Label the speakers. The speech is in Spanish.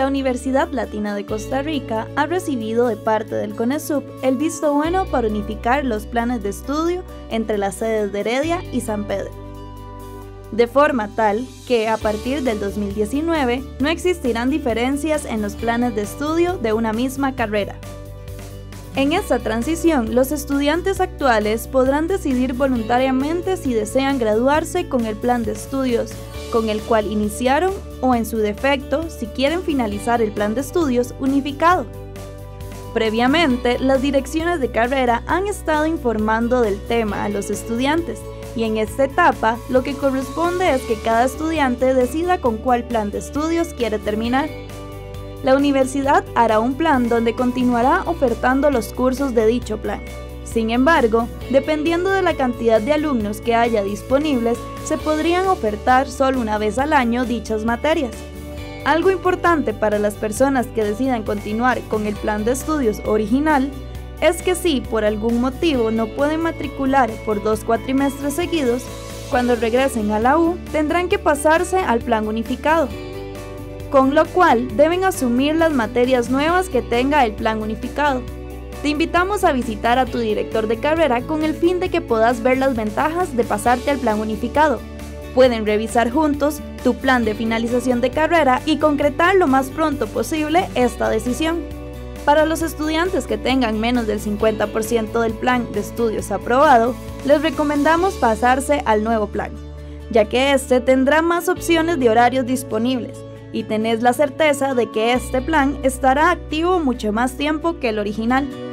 Speaker 1: Universidad Latina de Costa Rica ha recibido de parte del CONESUB el visto bueno para unificar los planes de estudio entre las sedes de Heredia y San Pedro, de forma tal que a partir del 2019 no existirán diferencias en los planes de estudio de una misma carrera. En esta transición, los estudiantes actuales podrán decidir voluntariamente si desean graduarse con el plan de estudios con el cual iniciaron o, en su defecto, si quieren finalizar el plan de estudios unificado. Previamente, las direcciones de carrera han estado informando del tema a los estudiantes y en esta etapa lo que corresponde es que cada estudiante decida con cuál plan de estudios quiere terminar. La universidad hará un plan donde continuará ofertando los cursos de dicho plan. Sin embargo, dependiendo de la cantidad de alumnos que haya disponibles, se podrían ofertar solo una vez al año dichas materias. Algo importante para las personas que decidan continuar con el plan de estudios original es que si por algún motivo no pueden matricular por 2 cuatrimestres seguidos, cuando regresen a la U tendrán que pasarse al plan unificado, con lo cual deben asumir las materias nuevas que tenga el plan unificado. Te invitamos a visitar a tu director de carrera con el fin de que puedas ver las ventajas de pasarte al plan unificado. Pueden revisar juntos tu plan de finalización de carrera y concretar lo más pronto posible esta decisión. Para los estudiantes que tengan menos del 50% del plan de estudios aprobado, les recomendamos pasarse al nuevo plan, ya que este tendrá más opciones de horarios disponibles y tenés la certeza de que este plan estará activo mucho más tiempo que el original.